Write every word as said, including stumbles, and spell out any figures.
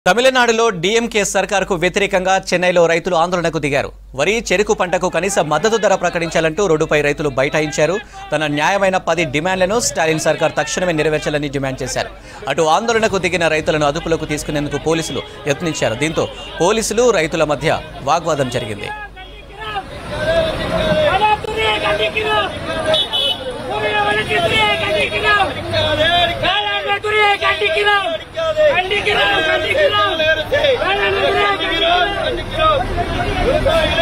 తమిళనాడులో డీఎంకే సర్కారుకు వ్యతిరేకంగా చెన్నైలో రైతులు ఆందోళనకు దిగారు. వరి, చెరుకు పంటకు కనీస మద్దతు ధర ప్రకటించాలంటూ రోడ్డుపై రైతులు బైఠాయించారు. తన న్యాయమైన పది డిమాండ్లను స్టాలిన్ సర్కార్ తక్షణమే నెరవేర్చాలని డిమాండ్ చేశారు. అటు ఆందోళనకు దిగిన రైతులను అదుపులోకి తీసుకునేందుకు పోలీసులు యత్నించారు. దీంతో పోలీసులు రైతుల మధ్య వాగ్వాదం జరిగింది. Candy